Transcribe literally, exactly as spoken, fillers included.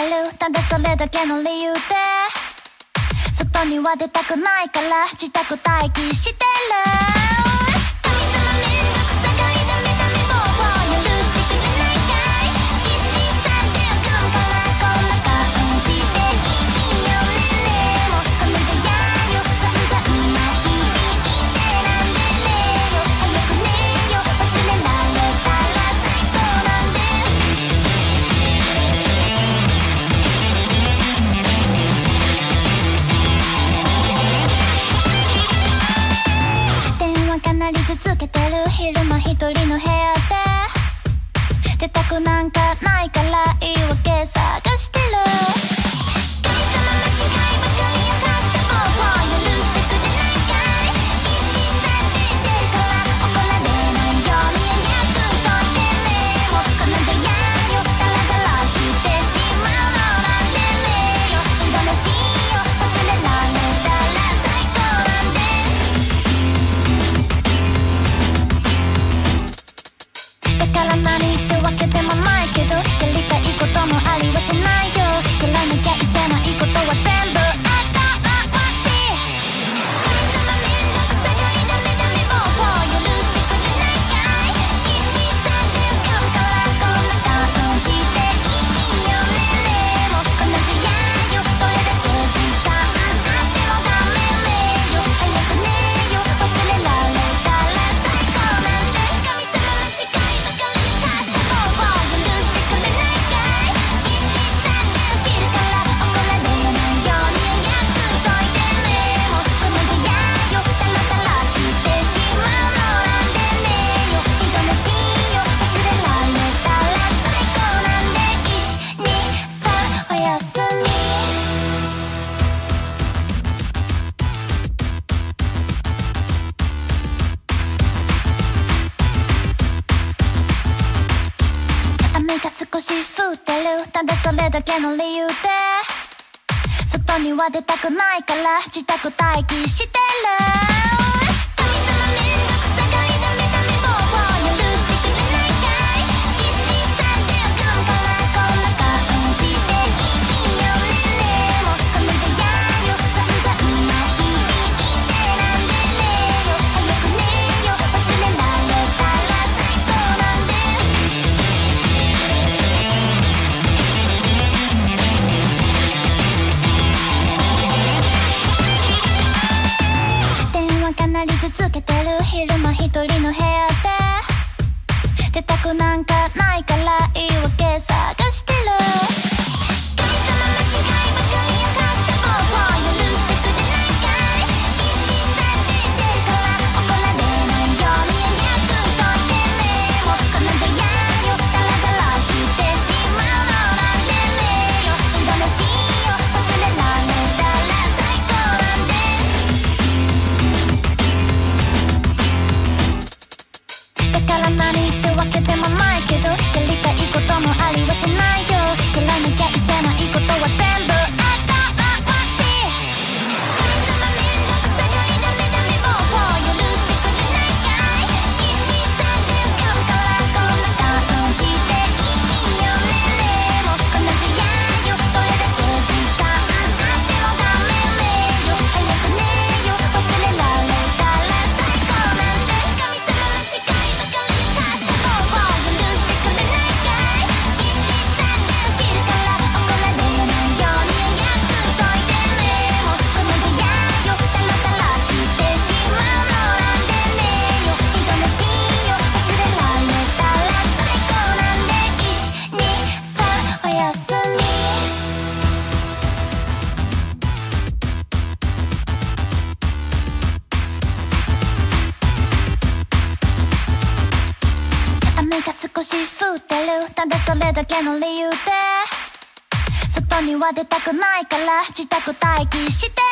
る、ただそれだけの理由で外には出たくないから自宅待機してる。神様めんどくさがりだめだめ棒を許してくれないかい。いちさんで浮かんからこんな感じでいいよね。でもこのじゃやよ散々な日々ってなんでねよ。早くねよ忘れられたら最高なんで。電話かなり続けてる昼間一人の部屋で出たくなんかないから言い訳探してる。神様間違いばかり犯した僕を許してくれないかい。いちさんで出るから怒られないようにやつといてね。もうこのじゃやよダラダラしてしまうのなんでねよ。いろんなしよ忘れられたら最高なんで。だから何ってわけでもないけどやりたいこともありはしないよ。やらなきゃいけないことは全部後回し。神様めんどくさがりだめだめ棒を許してくれないかい。いちさんで浮かぶからこんな感じでいいよね。でもこのじゃやよどれだけ時間あってもダメねよ。早くねよ忘れられたら最高なんで。神様間違いばかり犯した僕を許してくれないかい。いちさんで起きるから怒られないようにやつといてね。もうこのじゃやよダラダラしてしまうのなんでねよ。いろんなしよ忘れられたら最高なんで。いちにさんおやすみ。雨が少し降ってる、ただそれだけの理由で外には出たくないから自宅待機してる。神様めんどくさがりだめだめ棒を許してくれないかい。いちさんで浮かんからこんな感じでいいよね。でもこのじゃやよ散々な日々ってなんでねよ。早くねよ忘れられたら最高なんで。電話かなり続けてる昼間一人の部屋で出たくなんかないから言い訳探してる。神様間違いばかり犯した僕を許してくれないかい。いちさんで出るから怒られないようにやつといてね。もうこのじゃやよダラダラしてしまうのなんでねよ。いろんなしよ忘れられたら最高なんで。だから何ってわけでもないけどやりたいこともありはしないよ。やらなきゃいけないことは全部後回し。神様めんどくさがりだめだめ棒を許してくれないかい。いちさんで浮かぶからこんな感じでいいよね。でもこのじゃやよどれだけ時間あってもダメねよ。早くねよ忘れられたら最高なんで。神様間違いばかり犯した僕を許してくれないかい。いちさんで起きるから怒られないようにやつといてね。もうこのじゃやよダラダラしてしまうのなんでねよ。いろんなしよ忘れられたら最高なんで。いちにさんおやすみ。雨が少し降ってる、ただそれだけの理由で外には出たくないから自宅待機してる。